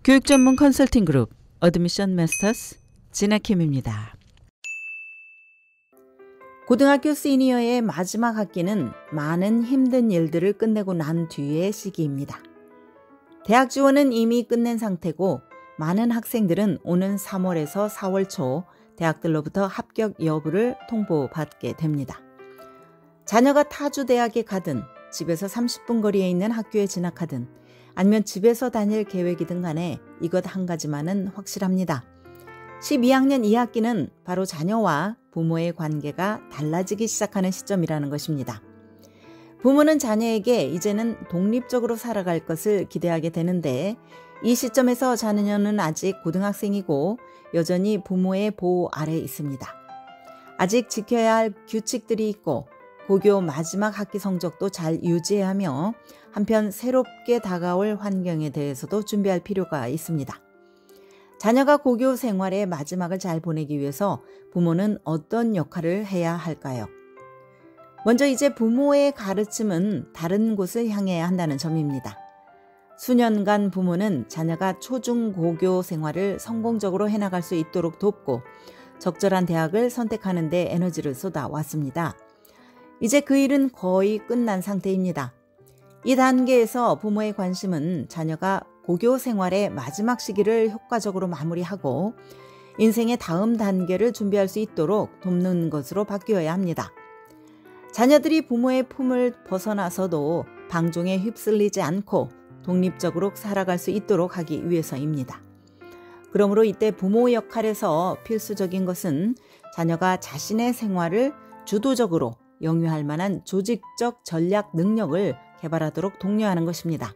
교육 전문 컨설팅 그룹 어드미션 마스터스 진아킴입니다. 고등학교 시니어의 마지막 학기는 많은 힘든 일들을 끝내고 난 뒤의 시기입니다. 대학 지원은 이미 끝낸 상태고 많은 학생들은 오는 3월에서 4월 초 대학들로부터 합격 여부를 통보받게 됩니다. 자녀가 타주 대학에 가든 집에서 30분 거리에 있는 학교에 진학하든 아니면 집에서 다닐 계획이든 간에 이것 한 가지만은 확실합니다. 12학년 2학기는 바로 자녀와 부모의 관계가 달라지기 시작하는 시점이라는 것입니다. 부모는 자녀에게 이제는 독립적으로 살아갈 것을 기대하게 되는데 이 시점에서 자녀는 아직 고등학생이고 여전히 부모의 보호 아래에 있습니다. 아직 지켜야 할 규칙들이 있고 고교 마지막 학기 성적도 잘 유지해야 하며 한편 새롭게 다가올 환경에 대해서도 준비할 필요가 있습니다. 자녀가 고교 생활의 마지막을 잘 보내기 위해서 부모는 어떤 역할을 해야 할까요? 먼저 이제 부모의 가르침은 다른 곳을 향해야 한다는 점입니다. 수년간 부모는 자녀가 초중고교 생활을 성공적으로 해나갈 수 있도록 돕고 적절한 대학을 선택하는 데 에너지를 쏟아왔습니다. 이제 그 일은 거의 끝난 상태입니다. 이 단계에서 부모의 관심은 자녀가 고교 생활의 마지막 시기를 효과적으로 마무리하고 인생의 다음 단계를 준비할 수 있도록 돕는 것으로 바뀌어야 합니다. 자녀들이 부모의 품을 벗어나서도 방종에 휩쓸리지 않고 독립적으로 살아갈 수 있도록 하기 위해서입니다. 그러므로 이때 부모 역할에서 필수적인 것은 자녀가 자신의 생활을 주도적으로 영위할 만한 조직적 전략 능력을 개발하도록 독려하는 것입니다.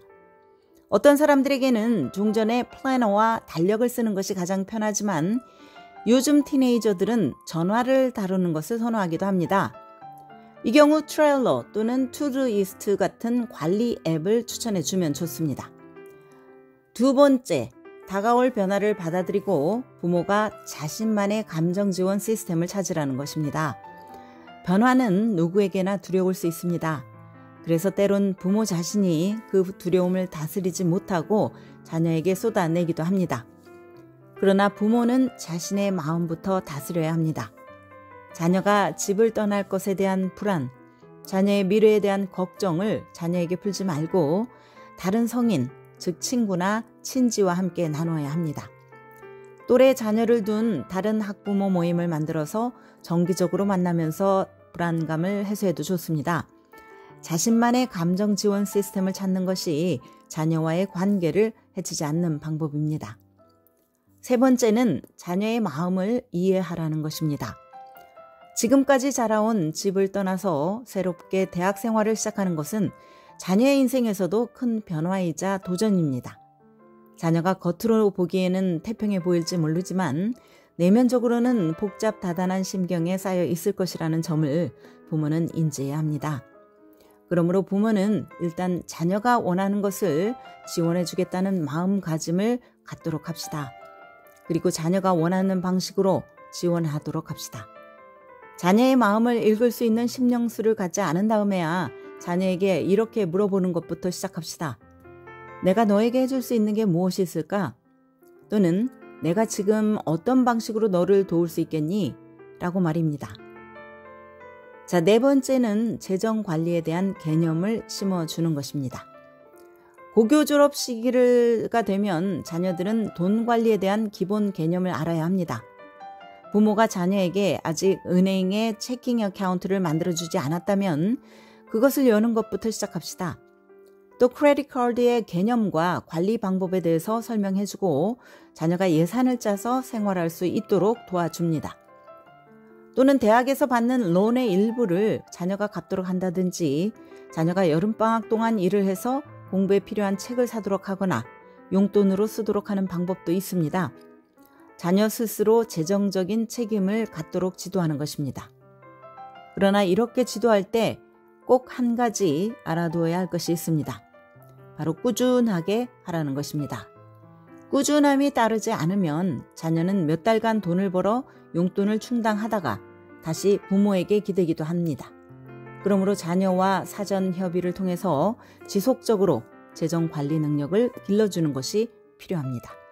어떤 사람들에게는 종전의 플래너와 달력을 쓰는 것이 가장 편하지만 요즘 티네이저들은 전화를 다루는 것을 선호하기도 합니다. 이 경우 트렐로 또는 투두이스트 같은 관리 앱을 추천해주면 좋습니다. 두 번째, 다가올 변화를 받아들이고 부모가 자신만의 감정 지원 시스템을 찾으라는 것입니다. 변화는 누구에게나 두려울 수 있습니다. 그래서 때론 부모 자신이 그 두려움을 다스리지 못하고 자녀에게 쏟아내기도 합니다. 그러나 부모는 자신의 마음부터 다스려야 합니다. 자녀가 집을 떠날 것에 대한 불안, 자녀의 미래에 대한 걱정을 자녀에게 풀지 말고 다른 성인, 즉 친구나 친지와 함께 나눠야 합니다. 또래 자녀를 둔 다른 학부모 모임을 만들어서 정기적으로 만나면서 불안감을 해소해도 좋습니다. 자신만의 감정 지원 시스템을 찾는 것이 자녀와의 관계를 해치지 않는 방법입니다. 세 번째는 자녀의 마음을 이해하라는 것입니다. 지금까지 자라온 집을 떠나서 새롭게 대학 생활을 시작하는 것은 자녀의 인생에서도 큰 변화이자 도전입니다. 자녀가 겉으로 보기에는 태평해 보일지 모르지만 내면적으로는 복잡 다단한 심경에 쌓여 있을 것이라는 점을 부모는 인지해야 합니다. 그러므로 부모는 일단 자녀가 원하는 것을 지원해 주겠다는 마음가짐을 갖도록 합시다. 그리고 자녀가 원하는 방식으로 지원하도록 합시다. 자녀의 마음을 읽을 수 있는 심령수를 갖지 않은 다음에야 자녀에게 이렇게 물어보는 것부터 시작합시다. 내가 너에게 해줄 수 있는 게 무엇이 있을까? 또는 내가 지금 어떤 방식으로 너를 도울 수 있겠니? 라고 말입니다. 자, 네 번째는 재정 관리에 대한 개념을 심어주는 것입니다. 고교 졸업 시기가 되면 자녀들은 돈 관리에 대한 기본 개념을 알아야 합니다. 부모가 자녀에게 아직 은행에 체킹 어카운트를 만들어주지 않았다면 그것을 여는 것부터 시작합시다. 또 크레딧 카드의 개념과 관리 방법에 대해서 설명해주고 자녀가 예산을 짜서 생활할 수 있도록 도와줍니다. 또는 대학에서 받는 론의 일부를 자녀가 갚도록 한다든지 자녀가 여름방학 동안 일을 해서 공부에 필요한 책을 사도록 하거나 용돈으로 쓰도록 하는 방법도 있습니다. 자녀 스스로 재정적인 책임을 갖도록 지도하는 것입니다. 그러나 이렇게 지도할 때 꼭 한 가지 알아두어야 할 것이 있습니다. 바로 꾸준하게 하라는 것입니다. 꾸준함이 따르지 않으면 자녀는 몇 달간 돈을 벌어 용돈을 충당하다가 다시 부모에게 기대기도 합니다. 그러므로 자녀와 사전 협의를 통해서 지속적으로 재정 관리 능력을 길러주는 것이 필요합니다.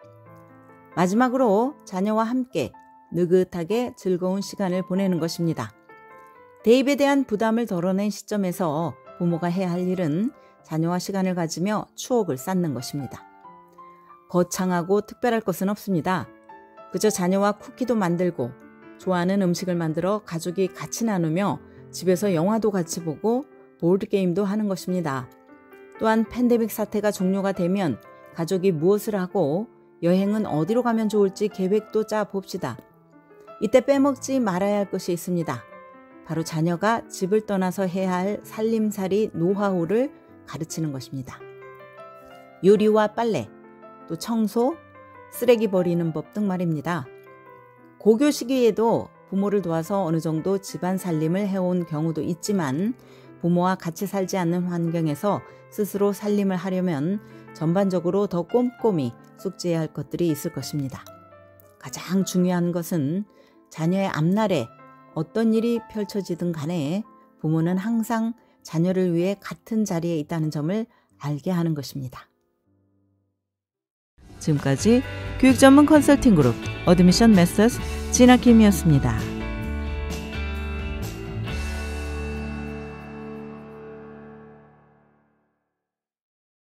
마지막으로 자녀와 함께 느긋하게 즐거운 시간을 보내는 것입니다. 대입에 대한 부담을 덜어낸 시점에서 부모가 해야 할 일은 자녀와 시간을 가지며 추억을 쌓는 것입니다. 거창하고 특별할 것은 없습니다. 그저 자녀와 쿠키도 만들고 좋아하는 음식을 만들어 가족이 같이 나누며 집에서 영화도 같이 보고 보드게임도 하는 것입니다. 또한 팬데믹 사태가 종료가 되면 가족이 무엇을 하고 여행은 어디로 가면 좋을지 계획도 짜 봅시다. 이때 빼먹지 말아야 할 것이 있습니다. 바로 자녀가 집을 떠나서 해야 할 살림살이 노하우를 가르치는 것입니다. 요리와 빨래, 또 청소, 쓰레기 버리는 법 등 말입니다. 고교 시기에도 부모를 도와서 어느 정도 집안 살림을 해온 경우도 있지만 부모와 같이 살지 않는 환경에서 스스로 살림을 하려면 전반적으로 더 꼼꼼히 숙지해야 할 것들이 있을 것입니다. 가장 중요한 것은 자녀의 앞날에 어떤 일이 펼쳐지든 간에 부모는 항상 자녀를 위해 같은 자리에 있다는 점을 알게 하는 것입니다. 지금까지 교육 전문 컨설팅 그룹 어드미션 메서스 진아킴이었습니다.